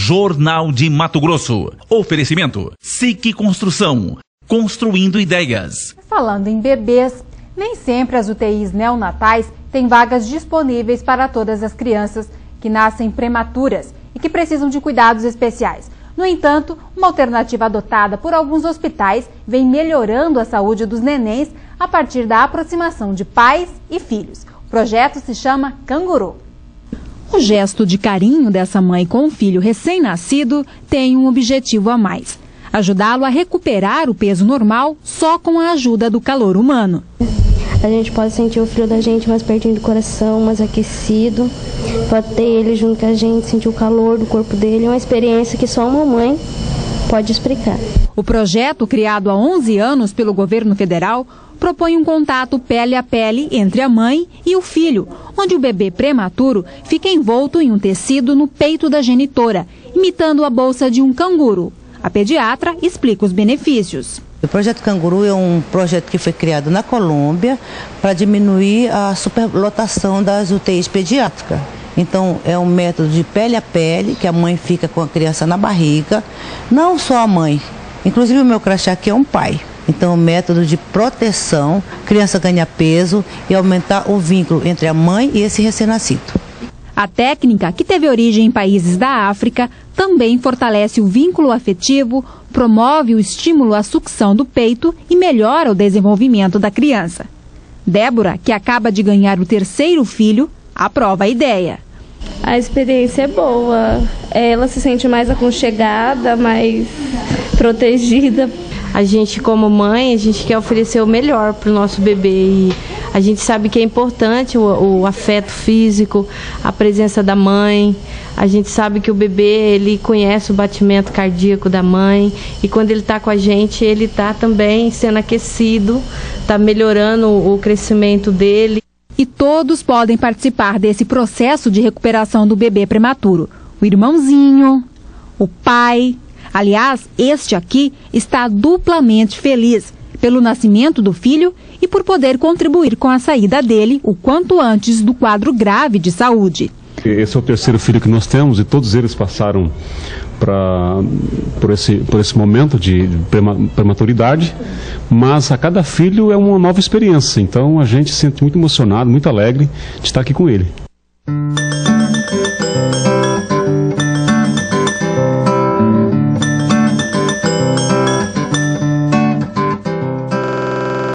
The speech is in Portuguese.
Jornal de Mato Grosso. Oferecimento SIC Construção, construindo ideias. Falando em bebês, nem sempre as UTIs neonatais têm vagas disponíveis para todas as crianças que nascem prematuras e que precisam de cuidados especiais. No entanto, uma alternativa adotada por alguns hospitais vem melhorando a saúde dos nenéns a partir da aproximação de pais e filhos. O projeto se chama Canguru. O gesto de carinho dessa mãe com o filho recém-nascido tem um objetivo a mais: ajudá-lo a recuperar o peso normal só com a ajuda do calor humano. A gente pode sentir o frio da gente mais pertinho do coração, mais aquecido. Pode ter ele junto com a gente, sentir o calor do corpo dele. É uma experiência que só uma mãe pode explicar. O projeto, criado há 11 anos pelo governo federal, propõe um contato pele a pele entre a mãe e o filho, onde o bebê prematuro fica envolto em um tecido no peito da genitora, imitando a bolsa de um canguru. A pediatra explica os benefícios. O projeto Canguru é um projeto que foi criado na Colômbia para diminuir a superlotação das UTIs pediátricas. Então, é um método de pele a pele, que a mãe fica com a criança na barriga, não só a mãe, inclusive o meu crachá aqui é um pai. Então, é um método de proteção, a criança ganha peso e aumentar o vínculo entre a mãe e esse recém-nascido. A técnica, que teve origem em países da África, também fortalece o vínculo afetivo, promove o estímulo à sucção do peito e melhora o desenvolvimento da criança. Débora, que acaba de ganhar o terceiro filho, aprova a ideia. A experiência é boa, ela se sente mais aconchegada, mais protegida. A gente, como mãe, a gente quer oferecer o melhor para o nosso bebê e a gente sabe que é importante o afeto físico, a presença da mãe. A gente sabe que o bebê, ele conhece o batimento cardíaco da mãe e quando ele está com a gente, ele está também sendo aquecido, está melhorando o crescimento dele. E todos podem participar desse processo de recuperação do bebê prematuro. O irmãozinho, o pai. Aliás, este aqui está duplamente feliz pelo nascimento do filho e por poder contribuir com a saída dele o quanto antes do quadro grave de saúde. Esse é o terceiro filho que nós temos e todos eles passaram por esse momento de prematuridade, mas a cada filho é uma nova experiência, então a gente se sente muito emocionado, muito alegre de estar aqui com ele.